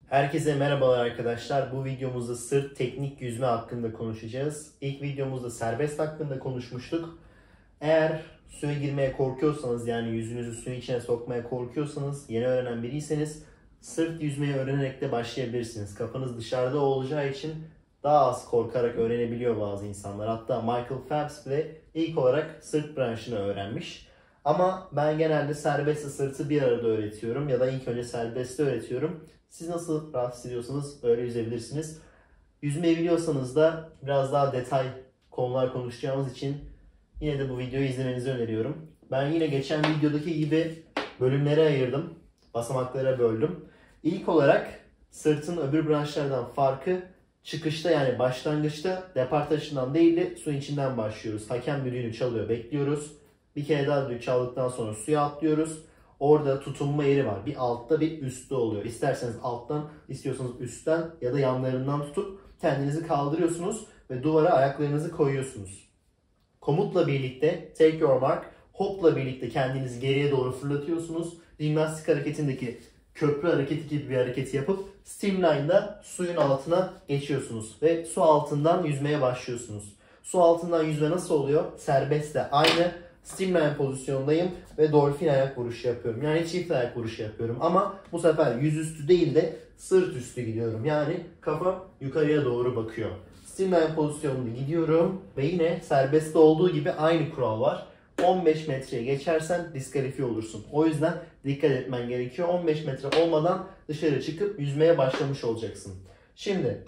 Herkese merhabalar arkadaşlar. Bu videomuzda sırt teknik yüzme hakkında konuşacağız. İlk videomuzda serbest hakkında konuşmuştuk. Eğer suya girmeye korkuyorsanız, yani yüzünüzü suyun içine sokmaya korkuyorsanız, yeni öğrenen biriyseniz sırt yüzmeyi öğrenerek de başlayabilirsiniz. Kafanız dışarıda olacağı için daha az korkarak öğrenebiliyor bazı insanlar. Hatta Michael Phelps bile ilk olarak sırt branşını öğrenmiş. Ama ben genelde serbestle sırtı bir arada öğretiyorum ya da ilk önce serbestle öğretiyorum. Siz nasıl rahat hissediyorsanız öyle yüzebilirsiniz. Yüzmeyi biliyorsanız da biraz daha detay konular konuşacağımız için yine de bu videoyu izlemenizi öneriyorum. Ben yine geçen videodaki gibi bölümlere ayırdım. Basamaklara böldüm. İlk olarak sırtın öbür branşlardan farkı çıkışta, yani başlangıçta depar taşından değil de suyun içinden başlıyoruz. Hakem düdüğünü çalıyor, bekliyoruz. Bir kere daha düdüğü çaldıktan sonra suya atlıyoruz. Orada tutunma yeri var. Bir altta bir üstte oluyor. İsterseniz alttan, istiyorsanız üstten ya da yanlarından tutup kendinizi kaldırıyorsunuz ve duvara ayaklarınızı koyuyorsunuz. Komutla birlikte take your mark, hopla birlikte kendinizi geriye doğru fırlatıyorsunuz. Jimnastik hareketindeki köprü hareketi gibi bir hareketi yapıp streamline'da suyun altına geçiyorsunuz ve su altından yüzmeye başlıyorsunuz. Su altından yüzme nasıl oluyor? Serbestle aynı streamline pozisyondayım ve dolphin ayak vuruşu yapıyorum. Yani çift ayak vuruşu yapıyorum ama bu sefer yüzüstü değil de sırt üstü gidiyorum. Yani kafa yukarıya doğru bakıyor. Streamline pozisyonunda gidiyorum ve yine serbestte olduğu gibi aynı kural var. 15 metreye geçersen diskalifiye olursun. O yüzden dikkat etmen gerekiyor. 15 metre olmadan dışarı çıkıp yüzmeye başlamış olacaksın. Şimdi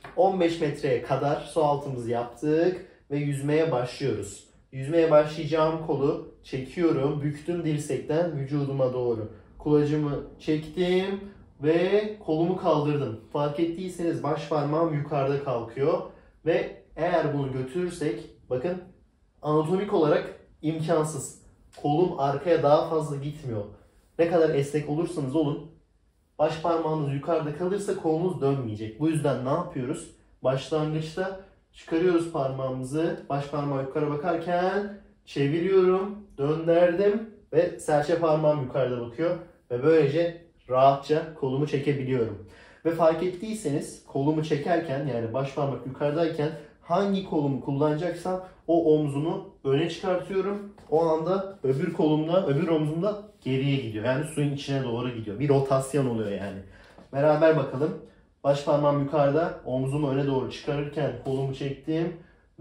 15 metreye kadar su altımızı yaptık ve yüzmeye başlıyoruz. Yüzmeye başlayacağım kolu çekiyorum. Büktüm dirsekten vücuduma doğru. Kulacımı çektim ve kolumu kaldırdım. Fark ettiyseniz baş parmağım yukarıda kalkıyor. Ve eğer bunu götürürsek, bakın, anatomik olarak imkansız. Kolum arkaya daha fazla gitmiyor. Ne kadar esnek olursanız olun, baş parmağınız yukarıda kalırsa kolunuz dönmeyecek. Bu yüzden ne yapıyoruz? Başlangıçta çıkarıyoruz parmağımızı. Baş parmağı yukarı bakarken çeviriyorum, döndürdüm ve serçe parmağım yukarıda bakıyor. Ve böylece rahatça kolumu çekebiliyorum. Ve fark ettiyseniz kolumu çekerken, yani baş parmak yukarıdayken hangi kolumu kullanacaksam o omzumu öne çıkartıyorum. O anda öbür kolumda, öbür omzumda geriye gidiyor. Yani suyun içine doğru gidiyor. Bir rotasyon oluyor yani. Beraber bakalım. Baş parmağım yukarıda, omzumu öne doğru çıkarırken kolumu çektim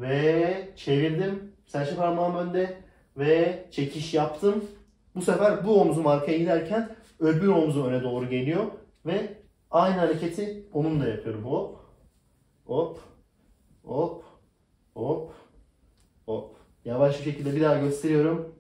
ve çevirdim. Serçe parmağım önde ve çekiş yaptım. Bu sefer bu omzum arkaya giderken öbür omzum öne doğru geliyor ve aynı hareketi onunla yapıyorum. Hop, hop, hop, hop, hop. Yavaş bir şekilde bir daha gösteriyorum.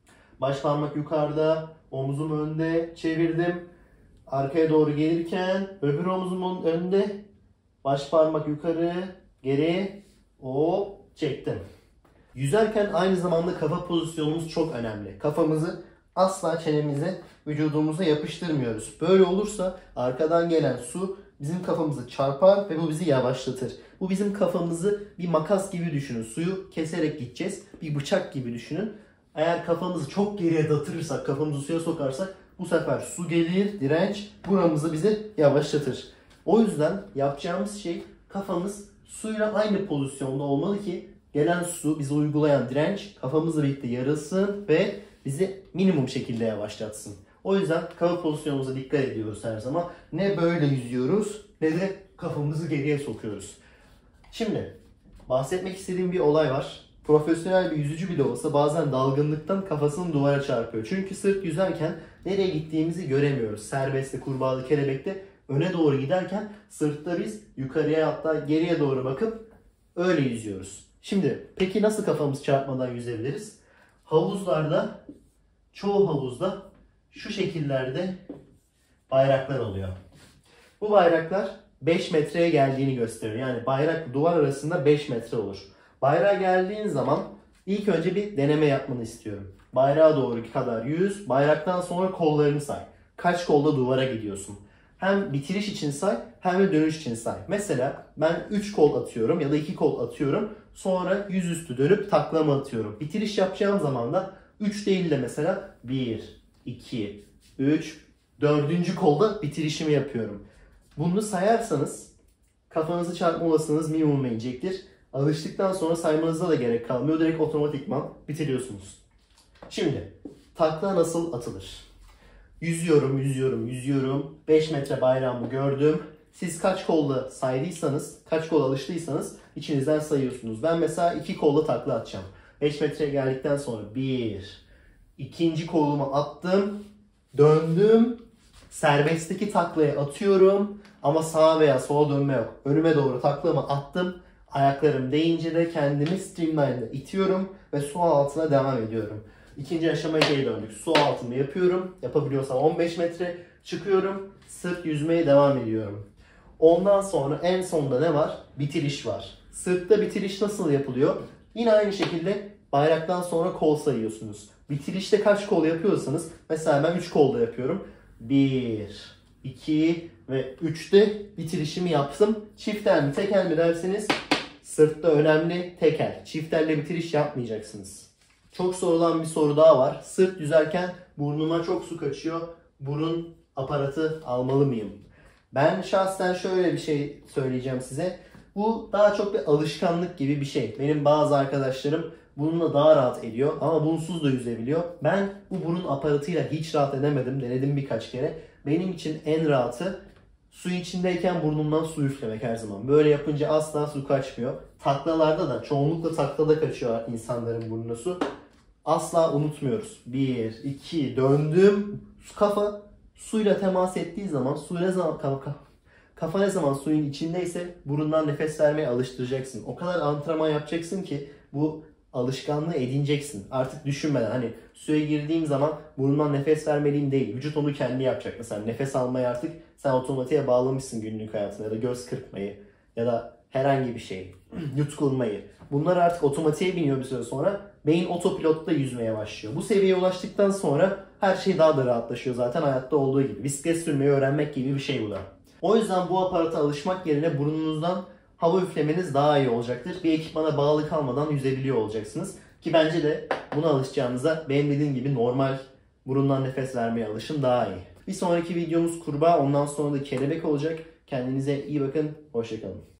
Baş parmak yukarıda, omzum önde, çevirdim. Arkaya doğru gelirken öbür omzumun önde, baş parmak yukarı, geri, hop, çektim. Yüzerken aynı zamanda kafa pozisyonumuz çok önemli. Kafamızı asla çenemize, vücudumuza yapıştırmıyoruz. Böyle olursa arkadan gelen su bizim kafamızı çarpar ve bu bizi yavaşlatır. Bu bizim kafamızı bir makas gibi düşünün. Suyu keserek gideceğiz. Bir bıçak gibi düşünün. Eğer kafamızı çok geriye batırırsak, kafamızı suya sokarsak bu sefer su gelir, direnç buramızı bizi yavaşlatır. O yüzden yapacağımız şey, kafamız suyla aynı pozisyonda olmalı ki gelen su, bize uygulayan direnç kafamızla birlikte yarılsın ve bizi minimum şekilde yavaşlatsın. O yüzden kafa pozisyonumuza dikkat ediyoruz her zaman. Ne böyle yüzüyoruz ne de kafamızı geriye sokuyoruz. Şimdi bahsetmek istediğim bir olay var. Profesyonel bir yüzücü bile olsa bazen dalgınlıktan kafasını duvara çarpıyor. Çünkü sırt yüzerken nereye gittiğimizi göremiyoruz. Serbestte, kurbağalı, kelebekte öne doğru giderken sırtta biz yukarıya hatta geriye doğru bakıp öyle yüzüyoruz. Şimdi peki nasıl kafamız çarpmadan yüzebiliriz? Havuzlarda, çoğu havuzda şu şekillerde bayraklar oluyor. Bu bayraklar 5 metreye geldiğini gösteriyor. Yani bayrak duvar arasında 5 metre olur. Bayrağa geldiğin zaman ilk önce bir deneme yapmanı istiyorum. Bayrağa doğru kadar yüz, bayraktan sonra kollarını say. Kaç kolda duvara gidiyorsun? Hem bitiriş için say hem de dönüş için say. Mesela ben 3 kol atıyorum ya da 2 kol atıyorum. Sonra yüzüstü dönüp taklama atıyorum. Bitiriş yapacağım zaman da 3 değil de mesela 1, 2, 3, 4. kolda bitirişimi yapıyorum. Bunu sayarsanız kafanızı çarpma olasılığınız minimuma inecektir. Alıştıktan sonra saymanıza da gerek kalmıyor. Direkt otomatikman bitiriyorsunuz. Şimdi takla nasıl atılır? Yüzüyorum. 5 metre bayrağımı gördüm. Siz kaç kolla saydıysanız, kaç kol alıştıysanız içinizden sayıyorsunuz. Ben mesela 2 kolla takla atacağım. 5 metreye geldikten sonra ikinci kolumu attım. Döndüm. Serbestteki taklaya atıyorum. Ama sağa veya sola dönme yok. Önüme doğru taklamı attım. Ayaklarım değince de kendimi streamline'da itiyorum ve su altına devam ediyorum. İkinci aşamaya geri döndük. Su altında yapıyorum. Yapabiliyorsam 15 metre çıkıyorum. Sırt yüzmeye devam ediyorum. Ondan sonra en sonda ne var? Bitiriş var. Sırtta bitiriş nasıl yapılıyor? Yine aynı şekilde bayraktan sonra kol sayıyorsunuz. Bitirişte kaç kol yapıyorsanız, mesela ben 3 kolda yapıyorum. 1, 2 ve 3'te bitirişimi yaptım. Çiftel mi tekel mi derseniz sırtta önemli tekel. Çiftelle bitiriş yapmayacaksınız. Çok sorulan bir soru daha var. Sırt yüzerken burnuma çok su kaçıyor. Burun aparatı almalı mıyım? Ben şahsen şöyle bir şey söyleyeceğim size. Bu daha çok bir alışkanlık gibi bir şey. Benim bazı arkadaşlarım bununla daha rahat ediyor ama bunsuz da yüzebiliyor. Ben bu burun aparatıyla hiç rahat edemedim. Denedim birkaç kere. Benim için en rahatı su içindeyken burnumdan su üflemek her zaman. Böyle yapınca asla su kaçmıyor. Taklalarda da çoğunlukla taklada kaçıyor insanların burnuna su. Asla unutmuyoruz. 1, 2 döndüm. Kafa suyla temas ettiği zaman kafa ne zaman suyun içindeyse burundan nefes vermeye alıştıracaksın. O kadar antrenman yapacaksın ki bu alışkanlığı edineceksin. Artık düşünmeden hani suya girdiğim zaman burundan nefes vermeliyim değil. Vücut onu kendi yapacak. Mesela nefes almayı artık sen otomatiğe bağlamışsın günlük hayatına, ya da göz kırpmayı ya da herhangi bir şey, yutkunmayı. Bunlar artık otomatiğe biniyor bir süre sonra. Beyin otopilotta yüzmeye başlıyor. Bu seviyeye ulaştıktan sonra her şey daha da rahatlaşıyor zaten hayatta olduğu gibi. Bisiklet sürmeyi öğrenmek gibi bir şey bu da. O yüzden bu aparata alışmak yerine burnunuzdan hava üflemeniz daha iyi olacaktır. Bir ekipmana bağlı kalmadan yüzebiliyor olacaksınız. Ki bence de buna alışacağınıza benim dediğim gibi normal burundan nefes vermeye alışın daha iyi. Bir sonraki videomuz kurbağa, ondan sonra da kelebek olacak. Kendinize iyi bakın, hoşça kalın.